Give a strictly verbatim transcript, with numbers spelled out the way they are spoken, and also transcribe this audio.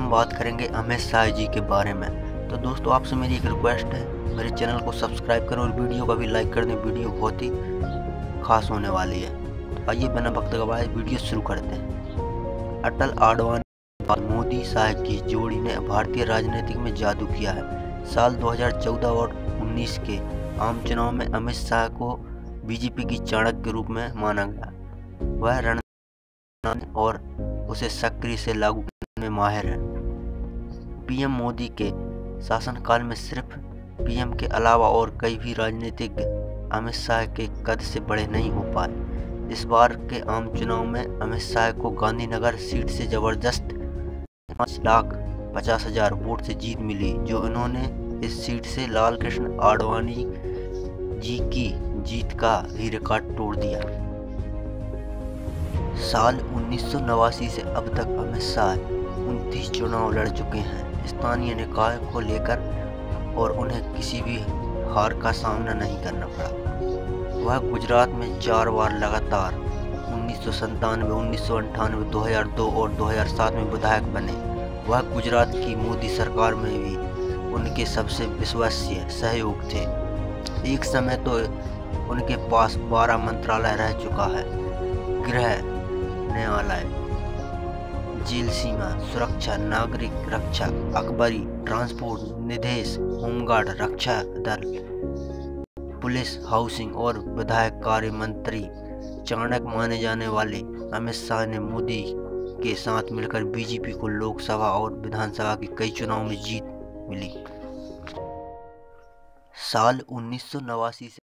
हम बात करेंगे अमित शाह जी के बारे में। तो दोस्तों आपसे मेरी एक रिक्वेस्ट है, मेरे चैनल को सब्सक्राइब करें और वीडियो का भी लाइक कर दें। वीडियो बहुत ही खास होने वाली है। आइए बिना वक्त गवाए वीडियो शुरू करते हैं। अटल आडवाणी और मोदी शाह की जोड़ी ने भारतीय राजनीति में जादू किया है। साल दो हज़ार चौदह और उन्नीस के आम चुनाव में अमित शाह को बीजेपी की चाणक्य के रूप में माना गया। वह रणनीति और उसे सक्रिय से लागू करने में माहिर है। पीएम मोदी के शासनकाल में सिर्फ पीएम के अलावा और कई भी राजनीतिज्ञ अमित शाह के कद से बड़े नहीं हो पाए। इस बार के आम चुनाव में अमित शाह को गांधीनगर सीट से जबरदस्त पाँच लाख पचास हजार वोट से जीत मिली, जो इन्होंने इस सीट से लाल कृष्ण आडवाणी जी की जीत का भी रिकॉर्ड तोड़ दिया। साल उन्नीस सौ नवासी से अब तक अमित शाह उनतीस चुनाव लड़ चुके हैं स्थानीय निकाय को लेकर, और उन्हें किसी भी हार का सामना नहीं करना पड़ा। वह गुजरात में चार बार लगातार उन्नीस सौ संतानवे, उन्नीस सौ अंठानवे, दो हज़ार दो और दो हज़ार सात में विधायक बने। वह गुजरात की मोदी सरकार में भी उनके सबसे विश्वसनीय सहयोग थे। एक समय तो उनके पास बारह मंत्रालय रह चुका है: गृह, न्यायालय, जेल सीमा सुरक्षा, नागरिक रक्षा, अखबारी, ट्रांसपोर्ट, निदेश, होमगार्ड, रक्षा दल, पुलिस, हाउसिंग और विधायक कार्य मंत्री। चाणक्य माने जाने वाले अमित शाह ने मोदी के साथ मिलकर बीजेपी को लोकसभा और विधानसभा के कई चुनाव में जीत मिली। साल उन्नीस सौ नवासी से